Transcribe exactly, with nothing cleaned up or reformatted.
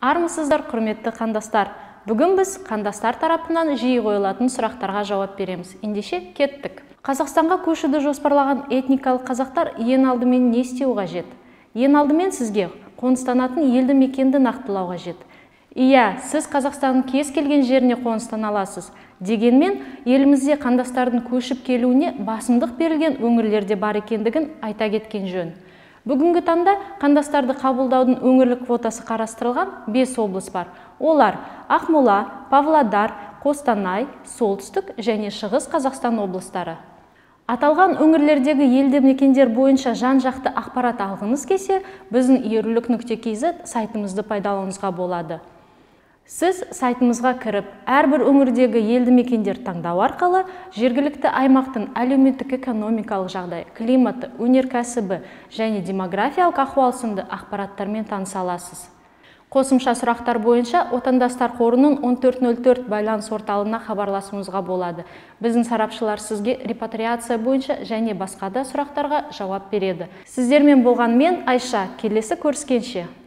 Армысыздар, құрметті қандастар. Бүгін біз қандастар тарапынан жиі қойылатын сұрақтарға жауап береміз. Ендеше кеттік. Қазақстанға көшуді жоспарлаған этникалық қазақтар ең алдымен не істеу қажет? Ең алдымен сізге қоныстанатын елді мекенді нақтылау қажет. Иә, сіз Қазақстанның кез келген жеріне қоныстана аласыз. Дегенмен, елімізде қандастардың көшіп келуіне басымдық берілген өңірлерде бар екендігін айта кеткен жөн. Бүгінгі таңда қандастарды қабылдаудың өңірлік квотасы қарастырылған бес облыс бар. Олар Ақмола, Павлодар, Қостанай, Солтүстік және Шығыс Қазақстан облыстары. Аталған өңірлердегі елді мекендер бойынша жан-жақты ақпарат алғыңыз келсе, біздің ерулік нүкте кз сайтымызды пайдалануыңызға болады. Сіз сайтымызға кіріп, әрбір өңірдегі елді мекендер таңдау арқылы жергілікті аймақтың әлеуметтік экономикалық жағдай, климаты, өнеркәсібі және демографиялық ахуал сынды ақпараттармен таныса аласыз. Қосымша сұрақтар бойынша отандастар қорының он төрт нөл төрт байланыс орталығына хабарласуыңызға болады. Біздің сарапшылар сізге репатриация бойынша және басқа да сұрақтарға жауап береді. Сіздермен болған мен Айша, келесі көріскенше.